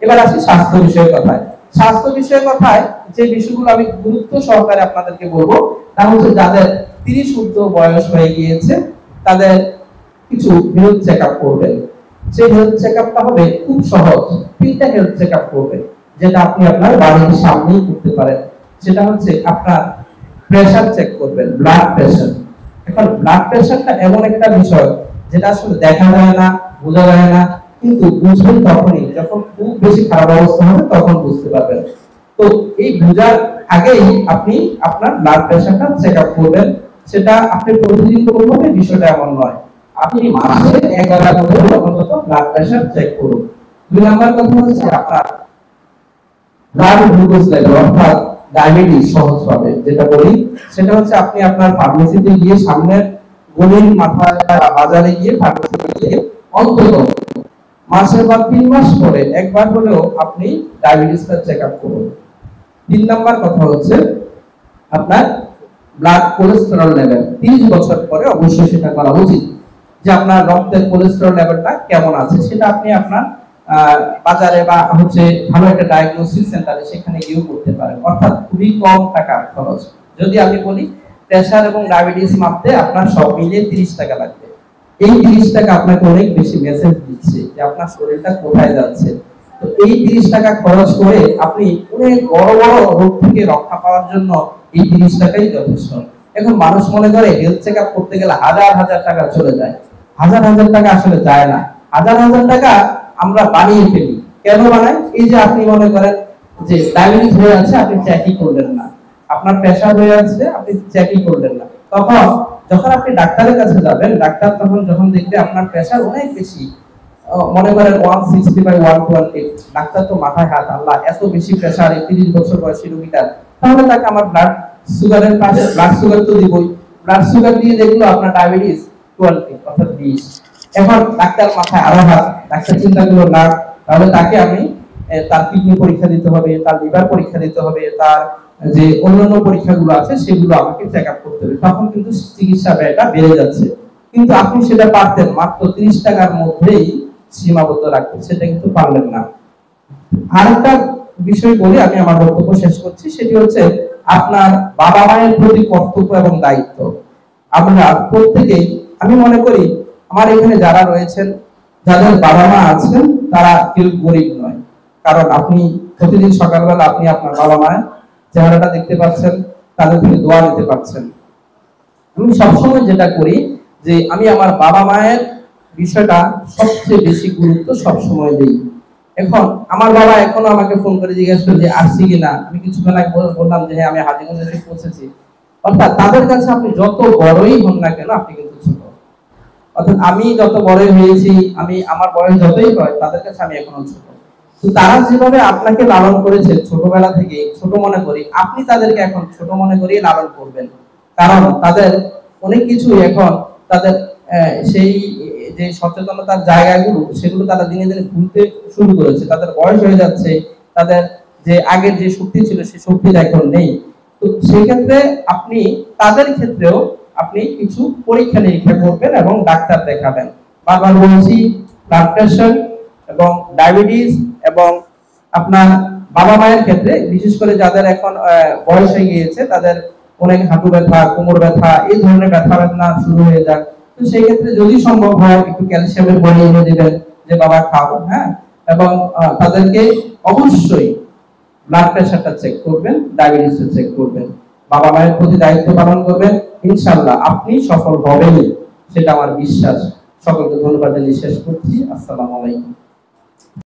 এবার আসি স্বাস্থ্য বিষয়ের কথায়। স্বাস্থ্য বিষয়ের কথায় যে বিষয়গুলো আমি গুরুত্ব সহকারে আপনাদেরকে বলবো তা হচ্ছে যাদের 30 ঊর্ধ্ব বয়স হয়ে গিয়েছে তাদের কিছু হেলথ চেকআপ করবেন। সেই হেলথ চেকআপটা হবে খুব সহজ, 3টা হেলথ চেকআপ করবেন যেটা আপনি আপনার বাড়ির সামনেই করতে পারেন। সেটা হচ্ছে আপনার প্রেসার চেক করবেন, ব্লাড প্রেসার। এখন ব্লাড প্রেসারটা এমন একটা বিষয় যেটা আসলে দেখা যায় না, বোঝা যায় না, কিন্তু বুঝবেন তখনই যখন খুব বেশি খারাপ অবস্থা হবে, তখন বুঝতে পারবেন। তো এই বোঝার আগেই আপনি আপনার ব্লাড প্রেসারটা চেক আপ করবেন। সেটা আপনি প্রতিদিন করতে হবে বিষয়টা এমন নয়, আপনি মাসে একবার করে অন্তত ব্লাড প্রেসার চেক করুন। 2 নাম্বার কথা হচ্ছে আপনার ব্লাড গ্লুকোজ লেভেল অর্থাৎ ডায়াবেটিস সহজভাবে যেটা বলি সেটা হচ্ছে আপনি আপনার ফার্মেসিতে গিয়ে সামনের গলির মাথায় বাজারে গিয়ে ফার্মেসিতে গিয়ে অন্তত মাসের বা 3 মাস পরে একবার হলেও আপনি ডায়াবেটিসটা চেক আপ করুন। 3 নাম্বার কথা হচ্ছে আপনার ব্লাড কোলেস্টেরল লেভেল 30 বছর পরে অবশ্যই সেটা করা উচিত, যে আপনার রক্তের কোলেস্টেরল লেভেলটা কেমন আছে সেটা আপনি আপনার বাজারে বা হচ্ছে ভালো একটা ডায়াগনোসিস সেন্টারে সেখানে গিয়েও করতে পারেন, অর্থাৎ খুবই কম টাকার খরচ। যদি আমি বলি প্রেসার এবং ডায়াবেটিস মাপতে আপনার সব মিলিয়ে 30 টাকা লাগবে। এই 30 টাকা আপনাকে অনেক বেশি মেসেজ দিচ্ছে যে আপনার শরীরটা কোথায় যাচ্ছে। তো এই 30 টাকা খরচ করে আপনি অনেক বড় বড় রোগ থেকে রক্ষা পাওয়ার জন্য এই 30 টাকাই যথেষ্ট। এখন মানুষ মনে করে হেলথ চেকআপ করতে গেলে হাজার হাজার টাকা চলে যায়। হাজার হাজার টাকা আসলে যায় না। হাজার হাজার টাকা আমরা বানিয়ে ফেলি। কেন বানাই? এই যে আপনি মনে করেন যে ডায়াবেটিস হয়ে আছে, আপনি চেকই করলেন না, আপনার প্রেসার হয়ে আছে, আপনি চেকই করলেন না, তখন যখন আপনি ডাক্তারের কাছে যাবেন, ডাক্তার তখন যখন দেখবে আপনার প্রেসার অনেক বেশি, মনে করেন 160 বাই 128, ডাক্তার তো মাথায় হাত, আল্লাহ এত বেশি প্রেসার 30 বছর বয়সী রোগীটার, তাহলে তাকে আমার ব্লাড সুগারের পাশে ব্লাড সুগার তো দিবই, ব্লাড সুগার দিয়ে দেখলো আপনার ডায়াবেটিস 20 অর্থাৎ 20। এখন ডাক্তার মাথায় আরো হাত, ডাক্তার চিন্তা করলো না, তাহলে তাকে আমি তার কিডনি পরীক্ষা দিতে হবে, তার লিভার পরীক্ষা দিতে হবে, তার যে অন্যান্য পরীক্ষাগুলো আছে সেগুলো আমাকে চেক আপ করতে হবে, তখন কিন্তু চিকিৎসা ব্যয়টা বেড়ে যাচ্ছে। কিন্তু আপনি সেটা পারতেন মাত্র 30 টাকার মধ্যেই সীমাবদ্ধ রাখতে, সেটা কিন্তু পারলেন না। আরেকটা বিষয় বলে আমি আমার বক্তব্য শেষ করছি, সেটি হচ্ছে আপনার বাবা মায়ের প্রতি কর্তব্য এবং দায়িত্ব। আমরা প্রত্যেকেই, আমি মনে করি আমার এখানে যারা রয়েছেন, যাদের বাবা মা আছেন, তারা কেউ গরিব নয়, কারণ আপনি প্রতিদিন সকালবেলা আপনি আপনার বাবা মায়ের চেহারাটা দেখতে পাচ্ছেন, তাদের থেকে দোয়া নিতে পারছেন। আমি সবসময় যেটা করি যে আমি আমার বাবা মায়ের বিষয়টা সবচেয়ে বেশি গুরুত্ব সবসময় দিই। এখন আমার বাবা এখনো আমাকে ফোন করে জিজ্ঞেস করে যে আসছি কিনা, আমি কিছুক্ষণ আগে বললাম যে হ্যাঁ আমি হাজীগঞ্জ এসে পৌঁছেছি। অর্থাৎ তাদের কাছে আপনি যত বড়ই হন না কেন আপনি কিন্তু ছোট, অর্থাৎ আমি যত বড়ই হয়েছি, আমি আমার বয়স যতই হয় তাদের কাছে আমি এখনো ছোট। তো তারা যেভাবে আপনাকে লালন করেছে ছোটবেলা থেকে, ছোট মনে করি আপনি তাদেরকে এখন ছোট মনে করেই লালন করবেন, কারণ তাদের অনেক কিছু এখন তাদের সেই যে সচেতনতার জায়গাগুলো সেগুলো তারা দিনে দিনে ভুলতে শুরু করেছে, তাদের বয়স হয়ে যাচ্ছে, তাদের যে আগের যে শক্তি ছিল সেই শক্তি এখন নেই। তো সেই ক্ষেত্রে আপনি তাদের ক্ষেত্রেও আপনি কিছু পরীক্ষা নিরীক্ষা করবেন এবং ডাক্তার দেখাবেন। বারবার বলছি, ব্লাড প্রেসার এবং ডায়াবেটিস এবং আপনার বাবা মায়ের ক্ষেত্রে বিশেষ করে যাদের এখন বয়স হয়ে গিয়েছে, তাদের অনেক হাঁটু ব্যথা, কোমর ব্যথা, এই ধরনের ব্যথা বেদনা শুরু হয়ে যায়। তো সেই ক্ষেত্রে যদি সম্ভব হয় একটু ক্যালসিয়ামের বড়ি এনে দিবেন যে বাবা খাও, হ্যাঁ, এবং তাদেরকে অবশ্যই ব্লাড প্রেসারটা চেক করবেন, ডায়াবেটিসটা চেক করবেন, বাবা মায়ের প্রতি দায়িত্ব পালন করবেন, ইনশাআল্লাহ আপনি সফল হবেনই, সেটা আমার বিশ্বাস। সকলকে ধন্যবাদ জানিয়ে শেষ করছি। আসসালামু আলাইকুম।